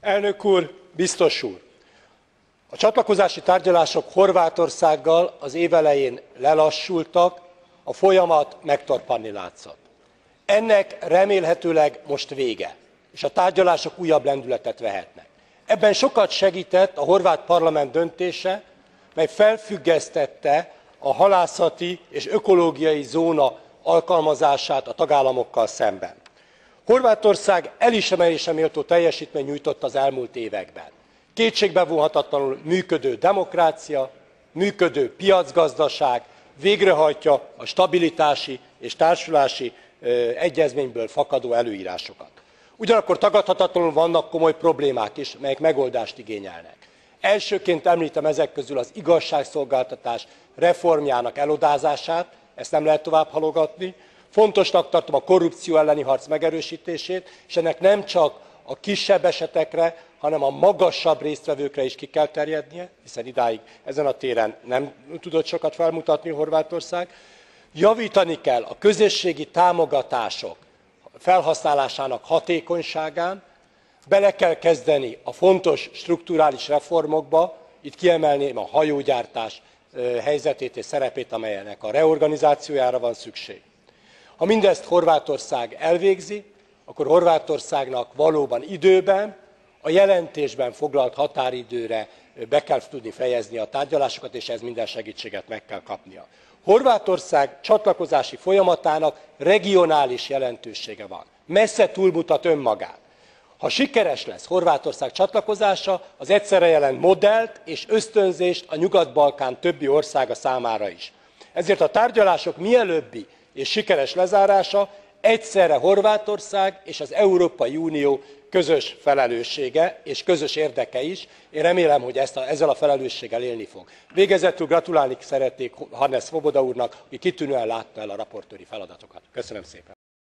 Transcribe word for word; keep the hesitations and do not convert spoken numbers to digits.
Elnök úr, biztos úr! A csatlakozási tárgyalások Horvátországgal az év elején lelassultak, a folyamat megtorpanni látszott. Ennek remélhetőleg most vége, és a tárgyalások újabb lendületet vehetnek. Ebben sokat segített a horvát parlament döntése, mely felfüggesztette a halászati és ökológiai zóna alkalmazását a tagállamokkal szemben. Horvátország elismerésre méltó teljesítményt nyújtott az elmúlt években. Kétségbevonhatatlanul működő demokrácia, működő piacgazdaság, végrehajtja a stabilitási és társulási egyezményből fakadó előírásokat. Ugyanakkor tagadhatatlanul vannak komoly problémák is, melyek megoldást igényelnek. Elsőként említem ezek közül az igazságszolgáltatás reformjának elodázását, ezt nem lehet tovább halogatni. Fontosnak tartom a korrupció elleni harc megerősítését, és ennek nem csak a kisebb esetekre, hanem a magasabb résztvevőkre is ki kell terjednie, hiszen idáig ezen a téren nem tudott sokat felmutatni Horvátország. Javítani kell a közösségi támogatások felhasználásának hatékonyságán, bele kell kezdeni a fontos strukturális reformokba, itt kiemelném a hajógyártás helyzetét és szerepét, amelynek a reorganizációjára van szükség. Ha mindezt Horvátország elvégzi, akkor Horvátországnak valóban időben, a jelentésben foglalt határidőre be kell tudni fejezni a tárgyalásokat, és ez minden segítséget meg kell kapnia. Horvátország csatlakozási folyamatának regionális jelentősége van. Messze túlmutat önmagán. Ha sikeres lesz Horvátország csatlakozása, az egyszerre jelent modellt és ösztönzést a Nyugat-Balkán többi országa számára is. Ezért a tárgyalások mielőbbi és sikeres lezárása egyszerre Horvátország és az Európai Unió közös felelőssége és közös érdeke is. Én remélem, hogy ezt a, ezzel a felelősséggel élni fog. Végezetül gratulálni szeretnék Hannes Swoboda úrnak, aki kitűnően látta el a raportőri feladatokat. Köszönöm szépen!